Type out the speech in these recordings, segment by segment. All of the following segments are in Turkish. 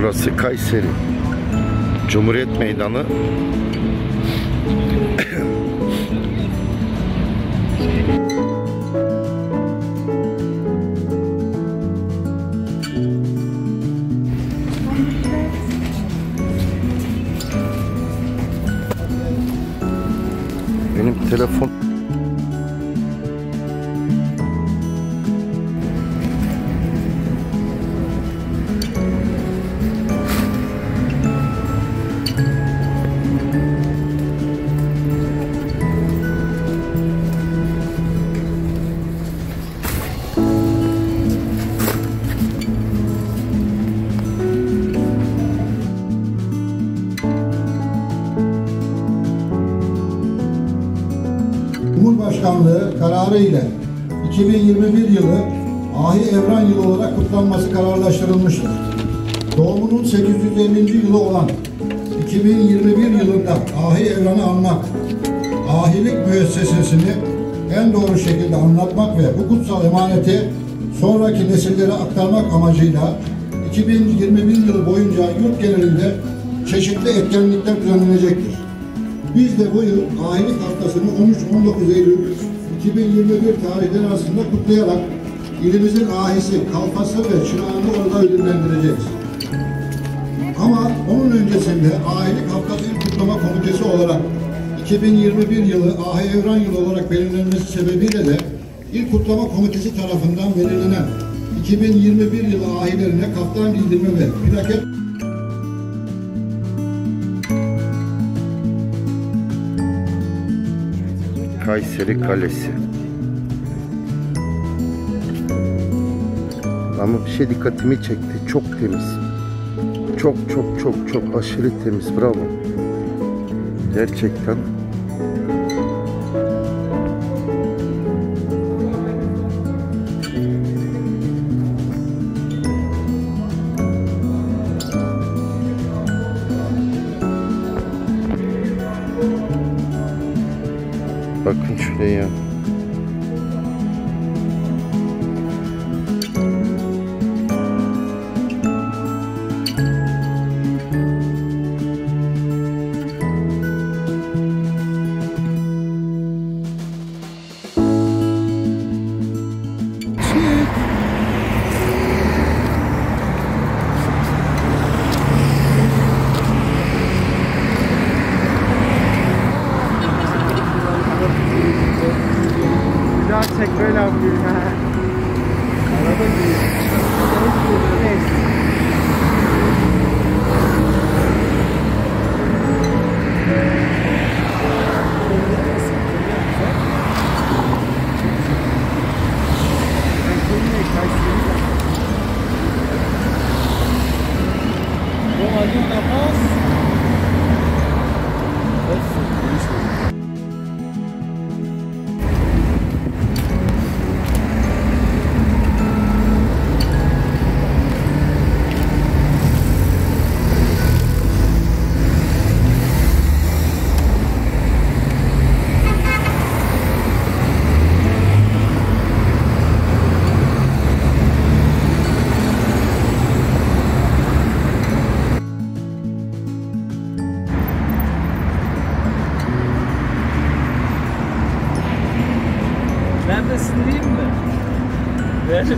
Burası Kayseri Cumhuriyet Meydanı. Benim telefon Cumhurbaşkanlığı kararı ile 2021 yılı Ahi Evran Yılı olarak kutlanması kararlaştırılmıştır. Doğumunun 850. yılı olan 2021 yılında Ahi Evran'ı anmak, ahilik müessesesini en doğru şekilde anlatmak ve bu kutsal emaneti sonraki nesillere aktarmak amacıyla 2021 yılı boyunca yurt genelinde çeşitli etkinlikler düzenlenecektir. Biz de bu yıl ahilik haftasını 13-19 Eylül 2021 tarihleri arasında kutlayarak ilimizin ahisi, kalfası ve çırağını orada ödüllendireceğiz. Ama onun öncesinde ahilik haftası İl Kutlama Komitesi olarak 2021 yılı Ahi Evran Yılı olarak belirlenmesi sebebiyle de İl Kutlama Komitesi tarafından belirlenen 2021 yılı ahilerine kaftan giydirme ve plaket Kayseri Kalesi. Ama bir şey dikkatimi çekti. Çok temiz. Çok aşırı temiz. Bravo. Gerçekten. Bakın şuraya. Çek böyle yapayım ha. Araba değil. Ben de sinirliyim mi? Verim.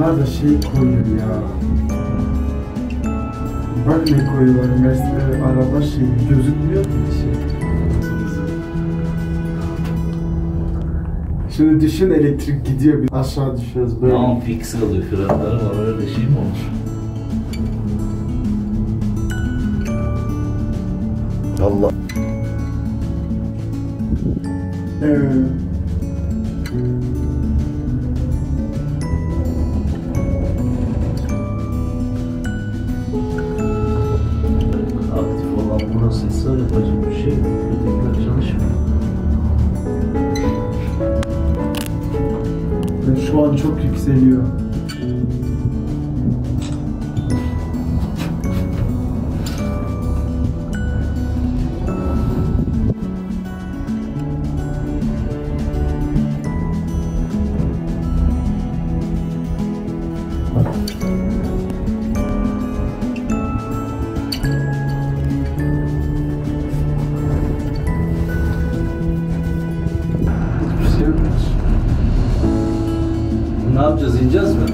Bunlar da şey koyuyor ya. Bak ne koyuyorlar. Mesela araba şeyi gözükmüyor mu bir şey? Şimdi düşün, elektrik gidiyor, bir aşağı düşüyoruz böyle. Tamam, fix kalıyor. Frenleri var, öyle şey mi olur? Allah. Evet. Aktif olan burasıysa yapacak bir şey yok. Ötekiler çalışmıyor. Ve şu an çok yükseliyor. Hiçbir şey yokmuş. Ne yapacağız? İneceğiz mi?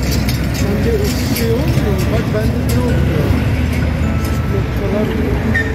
Bence şey olmuyor. Bak bende ne oluyor? Şu noktalar